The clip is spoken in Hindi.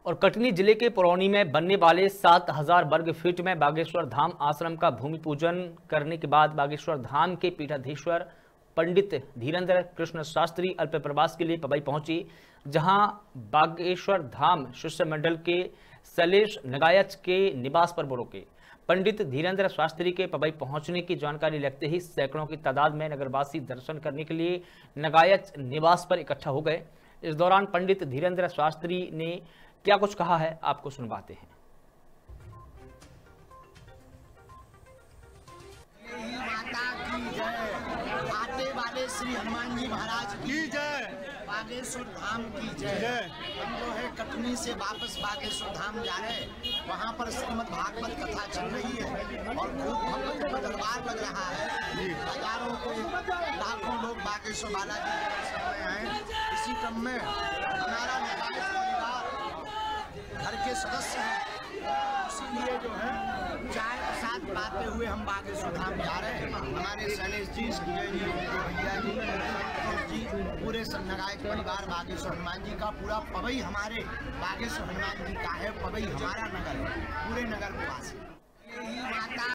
और कटनी जिले के परौनी में बनने वाले 7000 वर्ग फीट में बागेश्वर धाम आश्रम का भूमि पूजन करने के बाद बागेश्वर धाम के पीठाधीश्वर पंडित धीरेन्द्र कृष्ण शास्त्री अल्प प्रवास के लिए पवई पहुंची, जहां बागेश्वर धाम शिष्य मंडल के शैलेश नगायच के निवास पर रोके। पंडित धीरेन्द्र शास्त्री के पवई पहुंचने की जानकारी लगते ही सैकड़ों की तादाद में नगरवासी दर्शन करने के लिए नगायच निवास पर इकट्ठा हो गए। इस दौरान पंडित धीरेन्द्र शास्त्री ने क्या कुछ कहा है, आपको सुनवाते हैं। आते वाले श्री हनुमान जी महाराज की जय, बागेश्वर धाम की जय। हम जो है कटनी से वापस बागेश्वर धाम जा रहे हैं, वहाँ पर श्रीमद् भागवत कथा चल रही है और खूब भक्त का दरबार लग रहा है। हजारों को लाखों लोग बागेश्वर बालाजी के दर्शन में आए। इसी क्रम में हमारा परिवार घर के सदस्य हैं, इसीलिए जो है चाय के साथ पाते हुए हम बागेश्वर धाम जा रहे हैं। हमारे शैलेश जी, संजय जी, भैया जी, पूरे नगायक परिवार बागेश्वर हनुमान जी का, पूरा पवई हमारे बागेश्वर हनुमान जी का है। पवई हमारा नगर है, पूरे नगर निवासी।